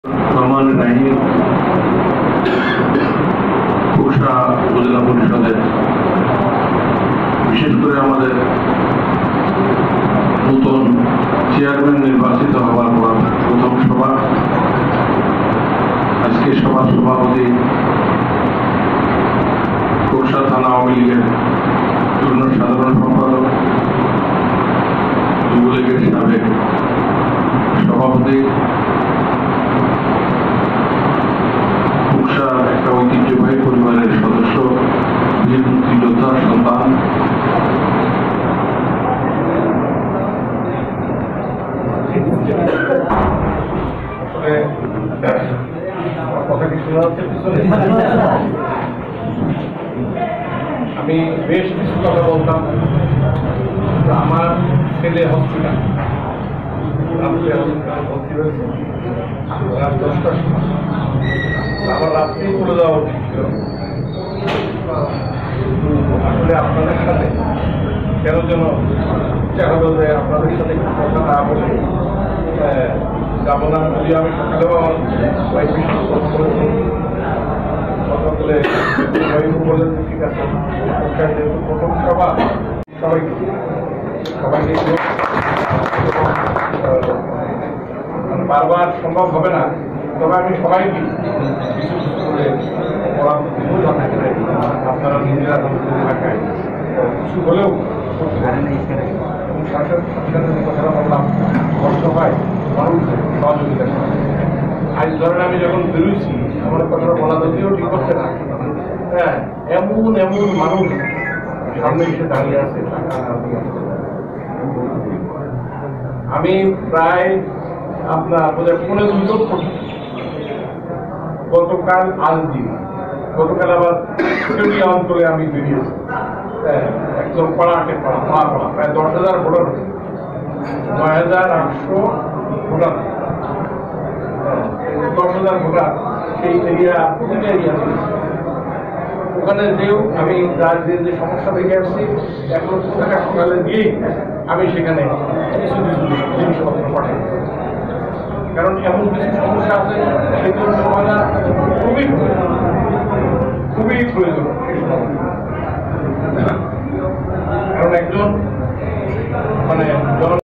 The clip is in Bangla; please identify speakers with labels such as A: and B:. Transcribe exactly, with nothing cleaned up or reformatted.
A: কুকসা উপজেলা পরিষদের বিশেষ করে আমাদের নতুন চেয়ারম্যান নির্বাচিত হওয়ার পর প্রথম সভা, আজকে সভার সভাপতি কুকসা থানা আওয়ামী লীগের যুগ্ম সাধারণ সম্পাদক, যুবলীগের সাবেক সভাপতি, কুকসা একটা ঐতিহ্যবাহী পরিবারের সদস্য, বীর মুক্তিযোদ্ধার সন্তান,
B: আমি বেশ কিছু কথা বলতাম। আমার ছেলে হসপিটাল হসপিটালে ভর্তি হয়েছে রাত দশটার সময়। আমার রাত্রেই চলে যাওয়া উচিত ছিল। আসলে আপনাদের সাথে কেন যেন দেখা গেল যে আপনাদের সাথে কথা না বলে যাবো না। যদি আমি সকালেও আমার ওয়াইফ বিষয়ে কথা বলেছি, কথা বলে ওয়াইফ বললেন ঠিক আছে, যেহেতু প্রথম সভা সবাইকে সবাইকে বারবার সম্ভব হবে না, তবে আমি সবাইকে কিছু কিছু করে পরামর্শ দিব যাতে করে আপনারা নিজেরা থাকায় কিছু হলেও এবং শাসক সরকারের কথাটা বললাম কষ্ট হয় মানুষের সহযোগিতা করে। আজ ধরেন আমি যখন বেরোচ্ছি আমার কথাটা বলা যদিও ঠিক হচ্ছে না, হ্যাঁ এমন এমন মানুষ সামনে এসে দাঁড়িয়ে আছে। আমি প্রায় আপনার বোধহয় পনেরো দুটো গতকাল আজ দিন গতকাল আবার চুটিয়া অঞ্চলে আমি বেরিয়েছি। হ্যাঁ একদম পাড়াটে পাড়া পাড়া পাড়া প্রায় দশ হাজার ভোটার, নয় হাজার আটশো ভোটার, দশ হাজার ভোটার সেই এরিয়া প্রতিটা এরিয়া ওখানে যেও আমি যে যে সমস্যা দেখে আসছি এক লক্ষ টাকা সকালে দিয়েই আমি সেখানে কিছু কিছু জিনিসপত্র পাঠাই। কারণ এমন কিছু সমস্যা আছে সেগুলোর সমাধান খুবই প্রয়োজন, খুবই প্রয়োজন।